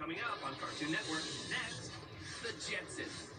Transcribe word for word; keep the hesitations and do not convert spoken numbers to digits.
Coming up on Cartoon Network, next, the Jetsons.